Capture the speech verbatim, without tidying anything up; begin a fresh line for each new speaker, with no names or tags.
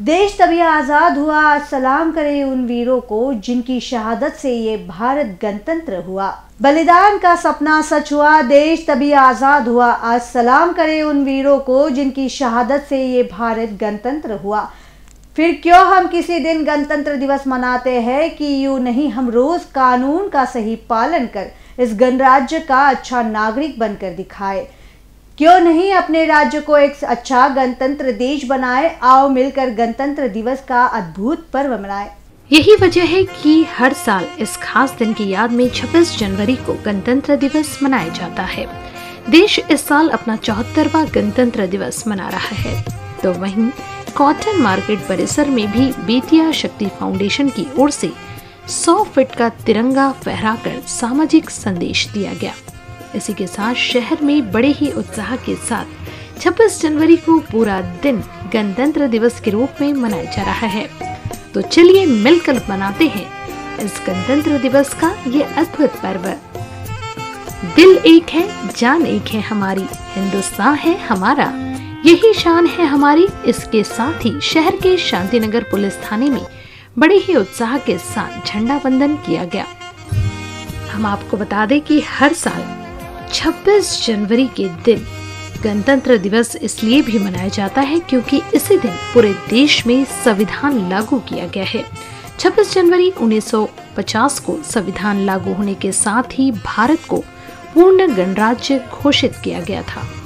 देश तभी आजाद हुआ, आज सलाम करे उन वीरों को जिनकी शहादत से ये भारत गणतंत्र हुआ। बलिदान का सपना सच हुआ, देश तभी आजाद हुआ, आज सलाम करे उन वीरों को जिनकी शहादत से ये भारत गणतंत्र हुआ। फिर क्यों हम किसी दिन गणतंत्र दिवस मनाते हैं कि यूं नहीं हम रोज कानून का सही पालन कर इस गणराज्य का अच्छा नागरिक बनकर दिखाए। क्यों नहीं अपने राज्य को एक अच्छा गणतंत्र देश बनाए। आओ मिलकर गणतंत्र दिवस का अद्भुत पर्व मनाएं।
यही वजह है कि हर साल इस खास दिन की याद में छब्बीस जनवरी को गणतंत्र दिवस मनाया जाता है। देश इस साल अपना चौहत्तरवां गणतंत्र दिवस मना रहा है, तो वहीं कॉटन मार्केट परिसर में भी बेतिया शक्ति फाउंडेशन की ओर से सौ फीट का तिरंगा फहराकर सामाजिक संदेश दिया गया। इसी के साथ शहर में बड़े ही उत्साह के साथ छब्बीस जनवरी को पूरा दिन गणतंत्र दिवस के रूप में मनाया जा रहा है। तो चलिए मिलकर मनाते हैं इस गणतंत्र दिवस का ये अद्भुत पर्व। दिल एक है, जान एक है हमारी, हिंदुस्तान है हमारा, यही शान है हमारी। इसके साथ ही शहर के शांतिनगर पुलिस थाने में बड़े ही उत्साह के साथ झंडा वंदन किया गया। हम आपको बता दें कि हर साल छब्बीस जनवरी के दिन गणतंत्र दिवस इसलिए भी मनाया जाता है क्योंकि इसी दिन पूरे देश में संविधान लागू किया गया है। छब्बीस जनवरी उन्नीस सौ पचास को संविधान लागू होने के साथ ही भारत को पूर्ण गणराज्य घोषित किया गया था।